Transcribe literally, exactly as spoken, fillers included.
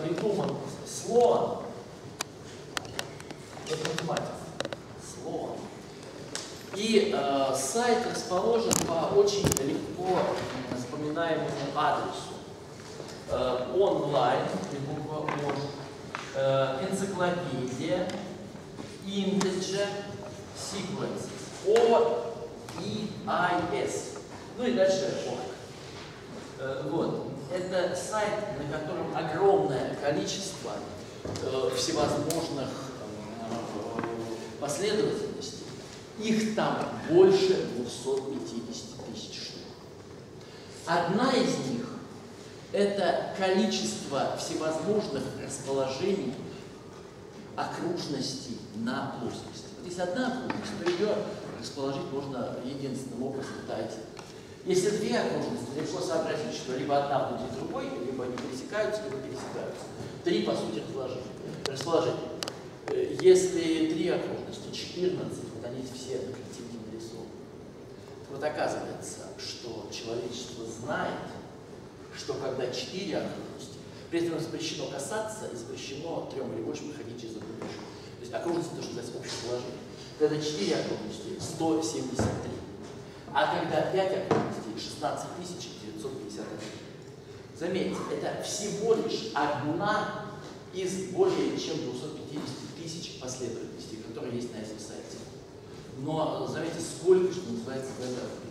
придуман слон, это математика, слон. И э, сайт расположен по очень легко вспоминаемому адресу. Э, онлайн, буква О, э, энциклопедия, integer, sequences, O, E, I, S. Ну и дальше орг. Э, вот. Это сайт, на котором огромное количество э, всевозможных э, последовательностей. Их там больше двухсот пятидесяти тысяч штук. Одна из них – это количество всевозможных расположений окружностей на плоскости. Вот есть одна окружность, то ее расположить можно единственным образом – это один. Если две окружности, легко сообразить, что либо одна будет другой, либо они пересекаются, либо пересекаются. Три, по сути, расположения. Если три окружности, четырнадцать, вот они все на картинке нарисованы. Вот оказывается, что человечество знает, что когда четыре окружности, при этом запрещено касаться и запрещено трем или больше проходить через одну точку. То есть окружности то, что называется общее положение. Когда четыре окружности, сто семьдесят три. А когда пять окружностей, шестнадцать тысяч девятьсот пятьдесят один. Заметьте, это всего лишь одна из более чем двухсот пятидесяти тысяч последовательностей, которые есть на этом сайте. Но заметьте, сколько, что называется, в этом